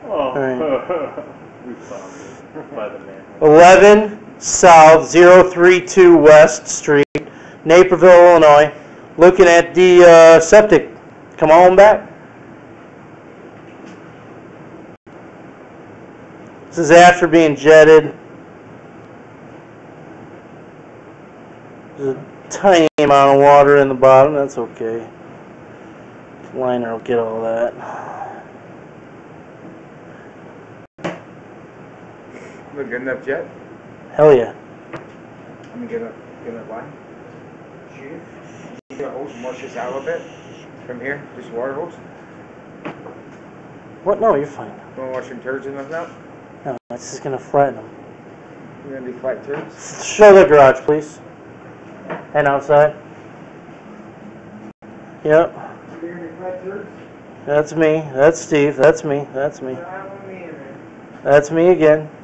Oh, right. We found it by the man. 11 South 032 West Street, Naperville, Illinois. Looking at the septic. Come on back. This is after being jetted. There's a tiny amount of water in the bottom. That's okay. The liner will get all that. Look good enough jet? Hell yeah. Let me get a line. You get a hose and wash this out a little bit from here, just water hose. What? No, you're fine. You want to wash some turds and nothing out? No, it's just going to flatten them. You're going to do flat turds? Show the garage, please. And outside. Yep. You're going to do flat turds? That's me. That's Steve. That's me. That's me. No, I don't mean it, man. That's me again.